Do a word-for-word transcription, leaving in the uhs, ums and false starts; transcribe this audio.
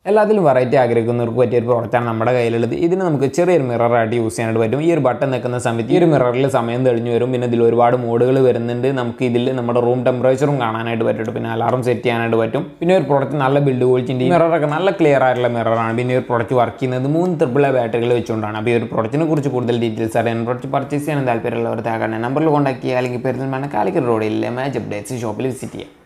എല്ലാത്തിലും വെറൈറ്റി ആഗ്രഹിക്കുന്നവർക്ക് പറ്റിയ ഒരു പ്രോഡക്റ്റാണ് നമ്മുടെ കയ്യിലുള്ളത്. ഇതിന് നമുക്ക് ചെറിയൊരു മിററായിട്ട് യൂസ് ചെയ്യാനായിട്ട് പറ്റും. ഈ ഒരു ബട്ടൺ നിൽക്കുന്ന സമയത്ത് ഈ ഒരു മിററിൽ സമയം തെളിഞ്ഞു വരും. പിന്നെ ഇതിൽ ഒരുപാട് മോഡുകൾ വരുന്നുണ്ട്. നമുക്ക് ഇതിൽ നമ്മുടെ റൂം ടെമ്പറേച്ചറും കാണാനായിട്ട് പറ്റും. പിന്നെ അലാറം സെറ്റ് ചെയ്യാനായിട്ട് പറ്റും. പിന്നെ ഒരു പ്രോഡക്റ്റ് നല്ല ബിൽഡ് ക്വാളിറ്റി ഉണ്ട്. ഈ മിററൊക്കെ നല്ല ക്ലിയർ ആയിട്ടുള്ള മിററാണ്. പിന്നെ ഈ ഒരു പ്രോഡക്റ്റ് വർക്ക് ചെയ്യുന്നത് മൂന്ന് ട്രിപ്പിൾ എ ബാറ്ററികൾ വെച്ചുകൊണ്ടാണ്. അപ്പോൾ ഈ ഒരു പ്രോഡക്റ്റിനെ കുറിച്ച് കൂടുതൽ ഡീറ്റെയിൽസ് അറിയാൻ പ്രോഡക്റ്റ് പർച്ചേസ് ചെയ്യാൻ താല്പര്യമുള്ളവർ താഴെ നമ്പറിൽ കോൺടാക്ട് ചെയ്യുക. അല്ലെങ്കിൽ പെരുന്തൽമണ്ണ കാലിക്കറ്റ് റോഡിലെ മാച്ച് അപ്ഡേറ്റ്സ് ഷോപ്പിൽ വിസിറ്റ് ചെയ്യുക.